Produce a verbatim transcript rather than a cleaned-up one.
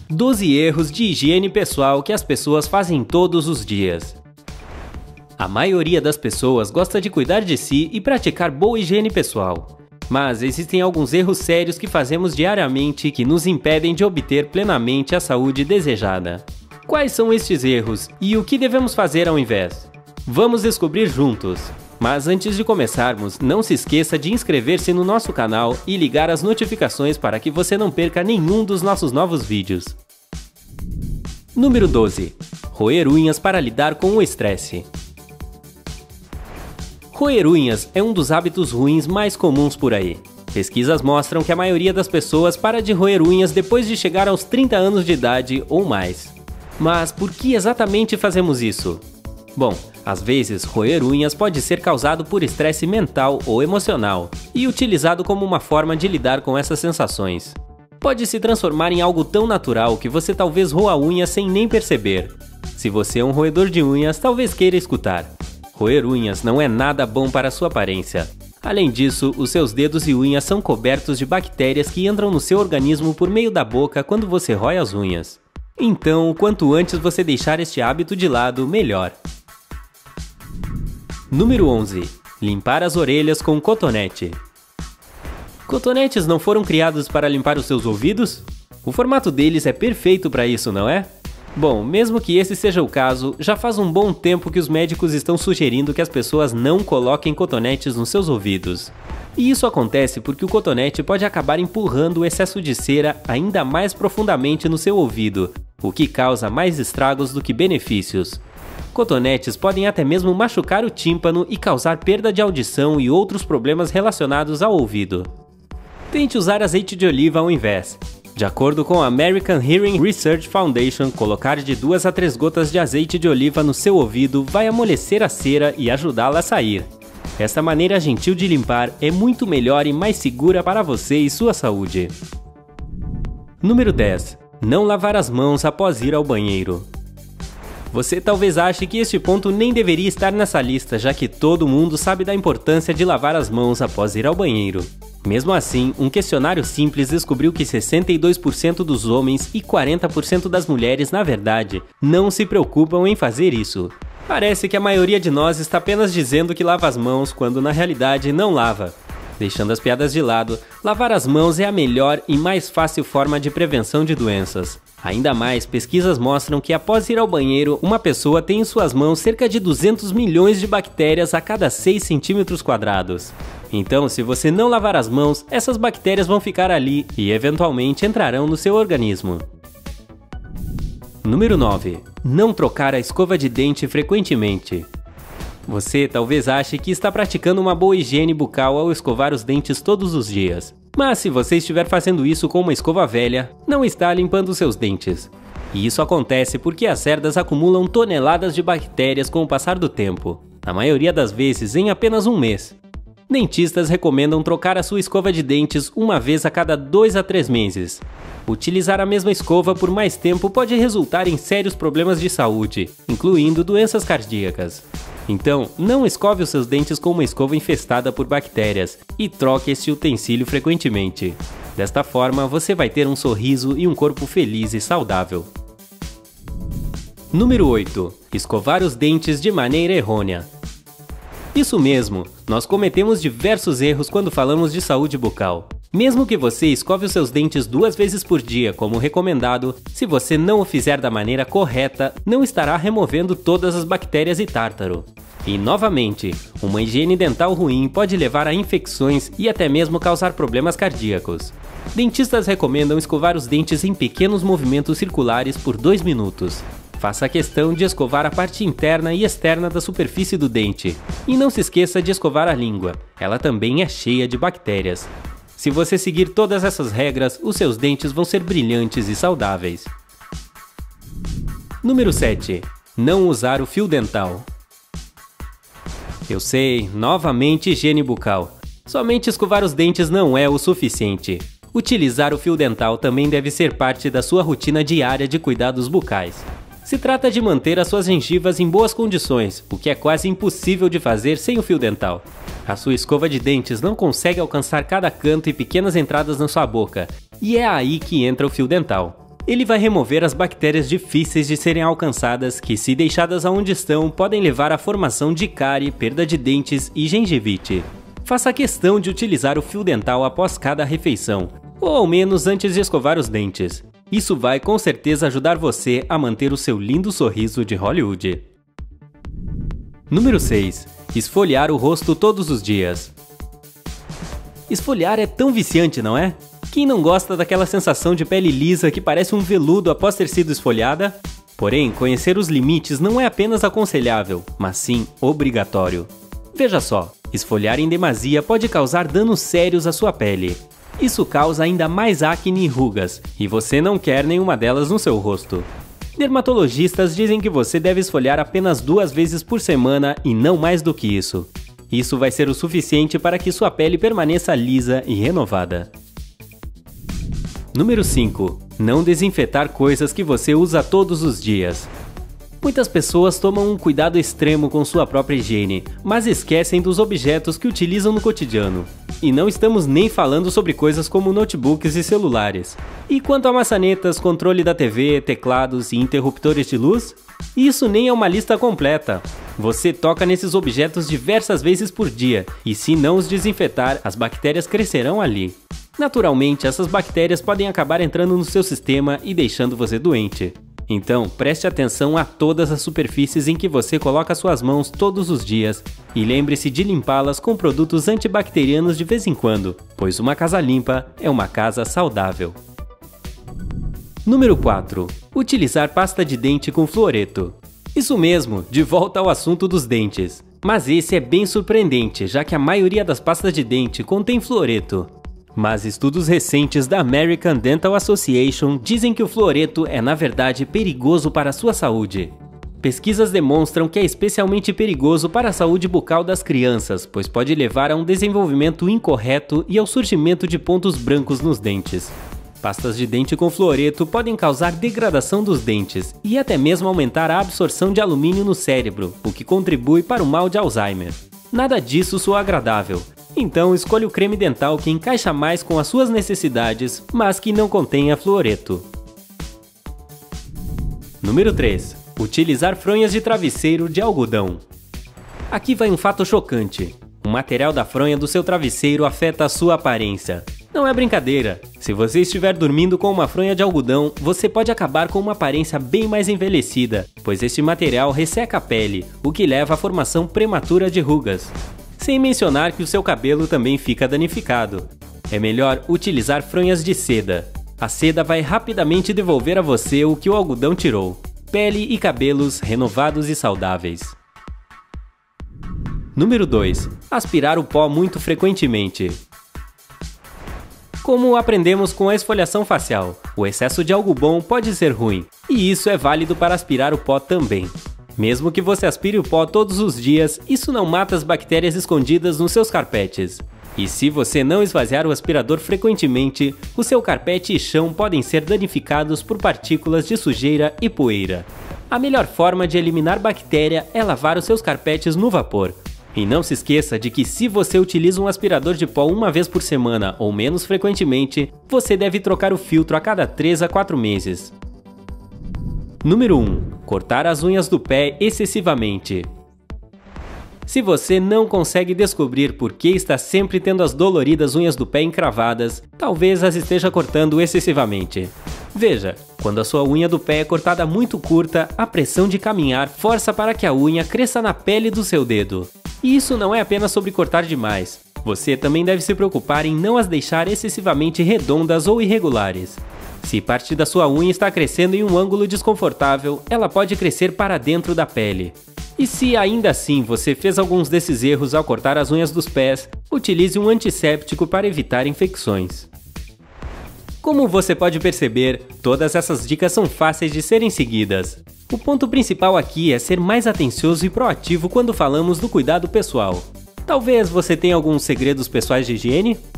doze erros de higiene pessoal que as pessoas fazem todos os dias. A maioria das pessoas gosta de cuidar de si e praticar boa higiene pessoal. Mas existem alguns erros sérios que fazemos diariamente que nos impedem de obter plenamente a saúde desejada. Quais são estes erros e o que devemos fazer ao invés? Vamos descobrir juntos! Mas antes de começarmos, não se esqueça de inscrever-se no nosso canal e ligar as notificações para que você não perca nenhum dos nossos novos vídeos. Número doze. Roer unhas para lidar com o estresse. Roer unhas é um dos hábitos ruins mais comuns por aí. Pesquisas mostram que a maioria das pessoas para de roer unhas depois de chegar aos trinta anos de idade ou mais. Mas por que exatamente fazemos isso? Bom, às vezes, roer unhas pode ser causado por estresse mental ou emocional e utilizado como uma forma de lidar com essas sensações. Pode se transformar em algo tão natural que você talvez roa a unha sem nem perceber. Se você é um roedor de unhas, talvez queira escutar. Roer unhas não é nada bom para a sua aparência. Além disso, os seus dedos e unhas são cobertos de bactérias que entram no seu organismo por meio da boca quando você rói as unhas. Então, quanto antes você deixar este hábito de lado, melhor. Número onze. Limpar as orelhas com cotonete. Cotonetes não foram criados para limpar os seus ouvidos? O formato deles é perfeito para isso, não é? Bom, mesmo que esse seja o caso, já faz um bom tempo que os médicos estão sugerindo que as pessoas não coloquem cotonetes nos seus ouvidos. E isso acontece porque o cotonete pode acabar empurrando o excesso de cera ainda mais profundamente no seu ouvido, o que causa mais estragos do que benefícios. Cotonetes podem até mesmo machucar o tímpano e causar perda de audição e outros problemas relacionados ao ouvido. Tente usar azeite de oliva ao invés. De acordo com a American Hearing Research Foundation, colocar de duas a três gotas de azeite de oliva no seu ouvido vai amolecer a cera e ajudá-la a sair. Esta maneira gentil de limpar é muito melhor e mais segura para você e sua saúde. Número dez. Não lavar as mãos após ir ao banheiro. Você talvez ache que este ponto nem deveria estar nessa lista, já que todo mundo sabe da importância de lavar as mãos após ir ao banheiro. Mesmo assim, um questionário simples descobriu que sessenta e dois por cento dos homens e quarenta por cento das mulheres, na verdade, não se preocupam em fazer isso. Parece que a maioria de nós está apenas dizendo que lava as mãos, quando na realidade não lava. Deixando as piadas de lado, lavar as mãos é a melhor e mais fácil forma de prevenção de doenças. Ainda mais, pesquisas mostram que após ir ao banheiro, uma pessoa tem em suas mãos cerca de duzentos milhões de bactérias a cada seis centímetros quadrados. Então, se você não lavar as mãos, essas bactérias vão ficar ali e eventualmente entrarão no seu organismo. Número nove. Não trocar a escova de dente frequentemente. Você talvez ache que está praticando uma boa higiene bucal ao escovar os dentes todos os dias. Mas se você estiver fazendo isso com uma escova velha, não está limpando seus dentes. E isso acontece porque as cerdas acumulam toneladas de bactérias com o passar do tempo, na maioria das vezes em apenas um mês. Dentistas recomendam trocar a sua escova de dentes uma vez a cada dois a três meses. Utilizar a mesma escova por mais tempo pode resultar em sérios problemas de saúde, incluindo doenças cardíacas. Então, não escove os seus dentes com uma escova infestada por bactérias e troque este utensílio frequentemente. Desta forma, você vai ter um sorriso e um corpo feliz e saudável. Número oito. Escovar os dentes de maneira errônea. Isso mesmo, nós cometemos diversos erros quando falamos de saúde bucal. Mesmo que você escove os seus dentes duas vezes por dia, como recomendado, se você não o fizer da maneira correta, não estará removendo todas as bactérias e tártaro. E novamente, uma higiene dental ruim pode levar a infecções e até mesmo causar problemas cardíacos. Dentistas recomendam escovar os dentes em pequenos movimentos circulares por dois minutos. Faça questão de escovar a parte interna e externa da superfície do dente. E não se esqueça de escovar a língua, ela também é cheia de bactérias. Se você seguir todas essas regras, os seus dentes vão ser brilhantes e saudáveis. Número sete. Não usar o fio dental. Eu sei, novamente higiene bucal. Somente escovar os dentes não é o suficiente. Utilizar o fio dental também deve ser parte da sua rotina diária de cuidados bucais. Se trata de manter as suas gengivas em boas condições, o que é quase impossível de fazer sem o fio dental. A sua escova de dentes não consegue alcançar cada canto e pequenas entradas na sua boca, e é aí que entra o fio dental. Ele vai remover as bactérias difíceis de serem alcançadas que, se deixadas aonde estão, podem levar à formação de cárie, perda de dentes e gengivite. Faça questão de utilizar o fio dental após cada refeição, ou ao menos antes de escovar os dentes. Isso vai com certeza ajudar você a manter o seu lindo sorriso de Hollywood. Número seis. Esfoliar o rosto todos os dias. Esfoliar é tão viciante, não é? Quem não gosta daquela sensação de pele lisa que parece um veludo após ter sido esfoliada? Porém, conhecer os limites não é apenas aconselhável, mas sim obrigatório. Veja só, esfoliar em demasia pode causar danos sérios à sua pele. Isso causa ainda mais acne e rugas, e você não quer nenhuma delas no seu rosto. Dermatologistas dizem que você deve esfoliar apenas duas vezes por semana e não mais do que isso. Isso vai ser o suficiente para que sua pele permaneça lisa e renovada. Número cinco. Não desinfetar coisas que você usa todos os dias. Muitas pessoas tomam um cuidado extremo com sua própria higiene, mas esquecem dos objetos que utilizam no cotidiano. E não estamos nem falando sobre coisas como notebooks e celulares. E quanto a maçanetas, controle da T V, teclados e interruptores de luz? Isso nem é uma lista completa. Você toca nesses objetos diversas vezes por dia, e se não os desinfetar, as bactérias crescerão ali. Naturalmente, essas bactérias podem acabar entrando no seu sistema e deixando você doente. Então, preste atenção a todas as superfícies em que você coloca suas mãos todos os dias e lembre-se de limpá-las com produtos antibacterianos de vez em quando, pois uma casa limpa é uma casa saudável. Número quatro. Utilizar pasta de dente com fluoreto. Isso mesmo, de volta ao assunto dos dentes. Mas esse é bem surpreendente, já que a maioria das pastas de dente contém fluoreto. Mas estudos recentes da American Dental Association dizem que o fluoreto é na verdade perigoso para a sua saúde. Pesquisas demonstram que é especialmente perigoso para a saúde bucal das crianças, pois pode levar a um desenvolvimento incorreto e ao surgimento de pontos brancos nos dentes. Pastas de dente com fluoreto podem causar degradação dos dentes e até mesmo aumentar a absorção de alumínio no cérebro, o que contribui para o mal de Alzheimer. Nada disso soa agradável. Então escolha o creme dental que encaixa mais com as suas necessidades, mas que não contenha fluoreto. Número três. Utilizar fronhas de travesseiro de algodão. Aqui vai um fato chocante. O material da fronha do seu travesseiro afeta a sua aparência. Não é brincadeira. Se você estiver dormindo com uma fronha de algodão, você pode acabar com uma aparência bem mais envelhecida, pois este material resseca a pele, o que leva à formação prematura de rugas. Sem mencionar que o seu cabelo também fica danificado. É melhor utilizar fronhas de seda. A seda vai rapidamente devolver a você o que o algodão tirou. Pele e cabelos renovados e saudáveis. Número dois. Aspirar o pó muito frequentemente. Como aprendemos com a esfoliação facial, o excesso de algo bom pode ser ruim, e isso é válido para aspirar o pó também. Mesmo que você aspire o pó todos os dias, isso não mata as bactérias escondidas nos seus carpetes. E se você não esvaziar o aspirador frequentemente, o seu carpete e chão podem ser danificados por partículas de sujeira e poeira. A melhor forma de eliminar bactéria é lavar os seus carpetes no vapor. E não se esqueça de que se você utiliza um aspirador de pó uma vez por semana ou menos frequentemente, você deve trocar o filtro a cada três a quatro meses. Número um. Cortar as unhas do pé excessivamente. Se você não consegue descobrir por que está sempre tendo as doloridas unhas do pé encravadas, talvez as esteja cortando excessivamente. Veja, quando a sua unha do pé é cortada muito curta, a pressão de caminhar força para que a unha cresça na pele do seu dedo. E isso não é apenas sobre cortar demais. Você também deve se preocupar em não as deixar excessivamente redondas ou irregulares. Se parte da sua unha está crescendo em um ângulo desconfortável, ela pode crescer para dentro da pele. E se ainda assim você fez alguns desses erros ao cortar as unhas dos pés, utilize um antisséptico para evitar infecções. Como você pode perceber, todas essas dicas são fáceis de serem seguidas. O ponto principal aqui é ser mais atencioso e proativo quando falamos do cuidado pessoal. Talvez você tenha alguns segredos pessoais de higiene?